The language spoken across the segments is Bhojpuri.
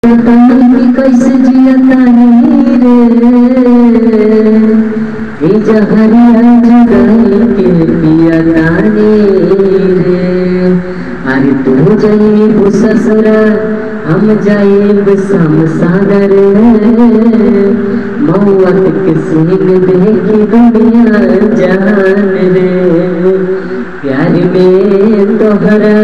कैसे जियतानी रे ए जहरिया जुगाई के पियतानी रे। अरे तू जाइब ससुरा हम जाइब शमशान रे। मौत के सीन देखी दुनिया जान रे। प्यार में तोहरा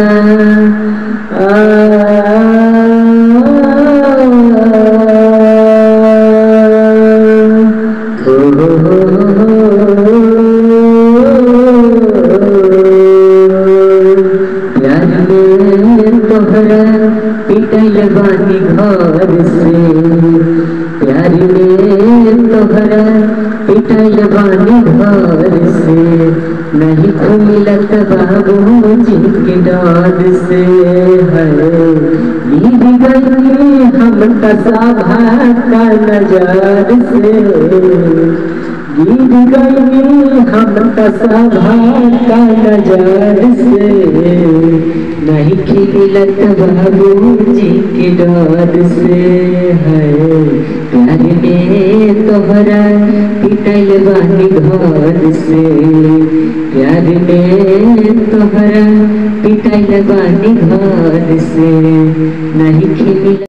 पिटल बानी घर से। प्यार में तोहरा पिटल बानी घर से। नहीं मिलत बाबू जी के डर से है। गिर गई हम कसाभा का नजर से। गिर गई हम कसाभा का नजर से। नहीं खिलत बाबू जी के डर से है। प्यार में तोहरा पिटल बानी घर से। प्यार में तोहरा पिटल बानी घर से। नहीं खिलत